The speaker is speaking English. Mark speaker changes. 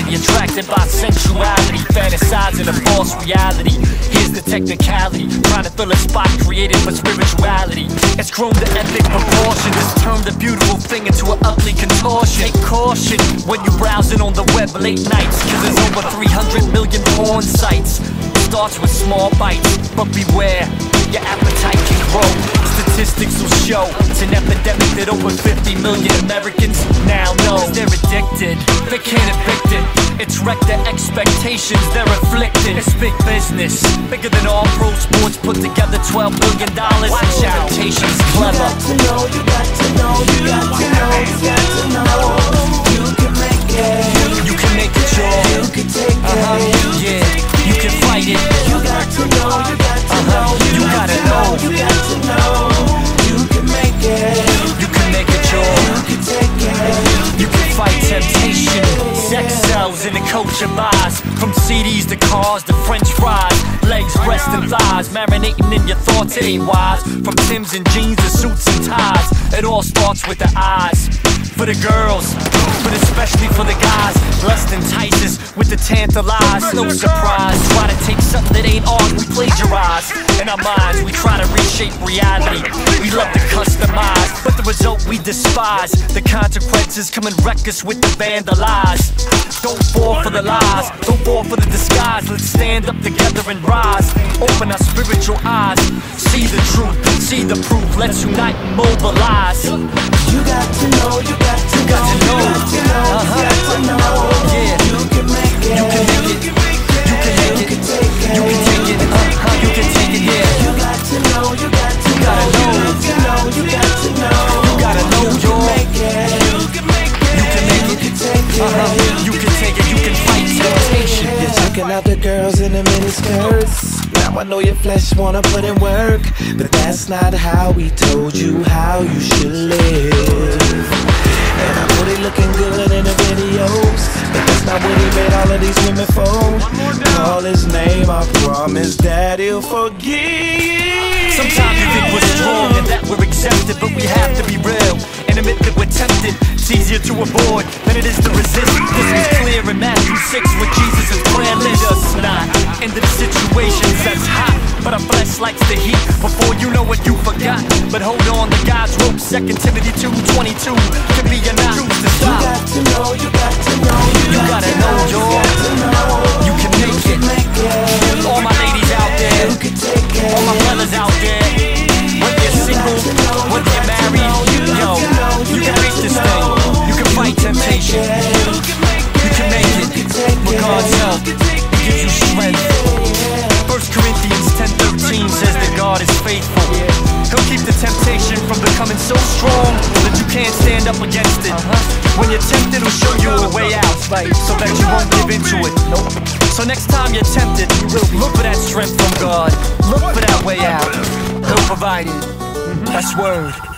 Speaker 1: sexuality, attracted by sensuality, fantasizing a false reality. Here's the technicality, trying to fill a spot created for spirituality. It's grown to epic proportions, it's turned a beautiful thing into an ugly contortion. Take caution when you're browsing on the web late nights, cause there's over 300 million porn sites. Starts with small bites, but beware, your appetite can grow. Statistics will show it's an epidemic that over 50 million Americans now know. They're addicted, they can't evict it. It's wrecked their expectations, they're afflicted. It's big business, bigger than all pro sports put together. $12 billion in temptation's clever.
Speaker 2: You got to know, you got to know, you got to know, you got to know. You can make it,
Speaker 1: you can make it yours.
Speaker 2: you can take it,
Speaker 1: yeah, you can fight it.
Speaker 2: You got to know, you got to know,
Speaker 1: you gotta know,
Speaker 2: you got to know. You can make it,
Speaker 1: you can make it yours.
Speaker 2: you can take it,
Speaker 1: You can fight temptation. Sex sells in the culture buys, from CDs to cars to French fries. Legs, breasts and thighs, marinating in your thoughts, it ain't wise. From Timbs and jeans to suits and ties, it all starts with the eyes. For the girls, but especially for the guys, lust entices with the tantalize. No surprise, try to take something that ain't ours, we plagiarize. In our minds, we try to reshape reality. We love to customize, but the result we despise. The consequences come and wreck us with the vandalize. Don't fall for the lies, don't fall for the disguise. Let's stand up together and rise. Open our spiritual eyes, see the truth, see the proof. Let's unite and mobilize.
Speaker 2: you got to know, you got to know, you got to know, you got to know.
Speaker 1: Yeah,
Speaker 2: You can make it,
Speaker 1: you can make it, you can make it, you can take it, you can take it, yeah.
Speaker 2: You got to know, you got to
Speaker 1: gotta
Speaker 2: know,
Speaker 1: know.
Speaker 2: you got to know, you got to know.
Speaker 1: You gotta know,
Speaker 2: You
Speaker 1: y'all.
Speaker 2: can make it,
Speaker 1: You can make it,
Speaker 2: you can take it.
Speaker 1: you can take it, you can fight temptation.
Speaker 2: You're checking out the girls in the mini skirts. Now I know your flesh wanna put in work, but that's not how we told you how you should live. And I know they looking good in the videos, but that's not what he made all of these women for. Call his name, I promise that he'll forgive.
Speaker 1: Sometimes we think we're strong and that we're accepted, but we have to be real and admit that we're tempted. It's easier to avoid than it is to resist. This was clear in Matthew 6 with Jesus' prayer. Lead us not into the situations that's hot, but our flesh likes the heat. Before you know it, you forgot. But hold on to God's rope. 2 Timothy 2:22 can be your not to stop.
Speaker 2: You got to know, you got to know,
Speaker 1: You gotta know, y'all. You can make it. All my ladies out there,
Speaker 2: You can take it.
Speaker 1: all my brothers out there, whether you're single, whether you're married, yo, you can reach this thing. You can fight temptation. You can make it. With God's help, He gives you strength. 1 Corinthians 10:13 says that God is faithful. He'll keep the temptation from becoming so strong that you can't stand up against it. When you're tempted, He'll show you a way out, so that you won't give into it. So next time you're tempted, look for that strength from God. Look for that way out. He'll provide it. That's word.